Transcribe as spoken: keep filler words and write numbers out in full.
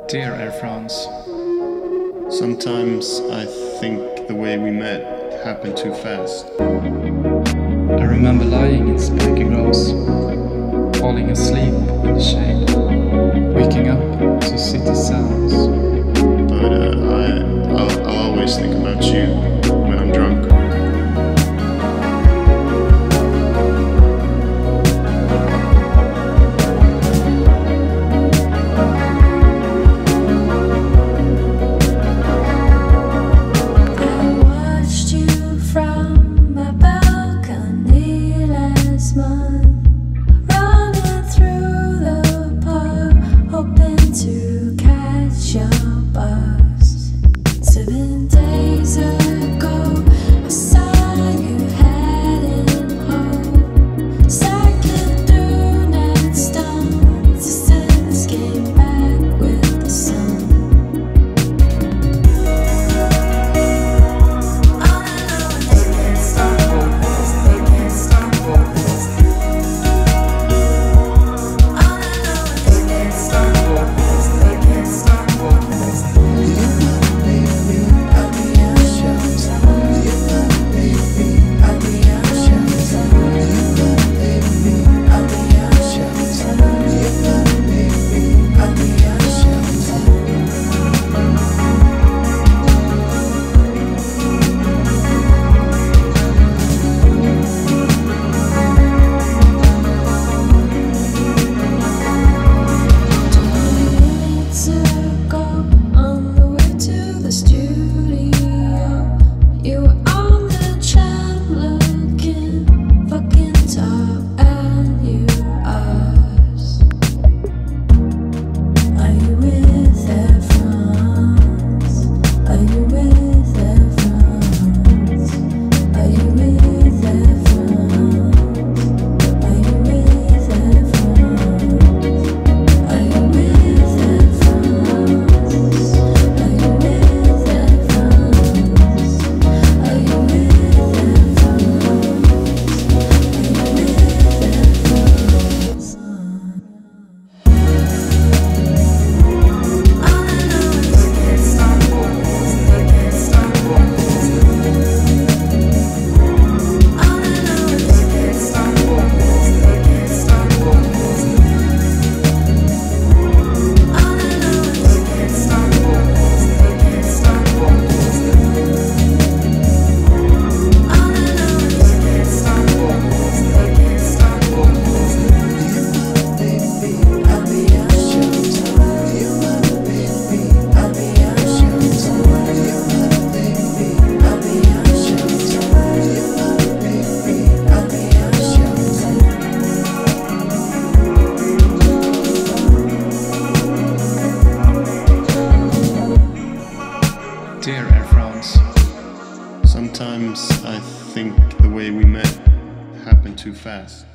Dear Air France, sometimes I think the way we met happened too fast. I remember lying in spiky grass, falling asleep in the shade, waking up to city sounds. But uh, I, I'll, I'll always think about you when I'm drunk. Dear Air France, sometimes I think the way we met happened too fast.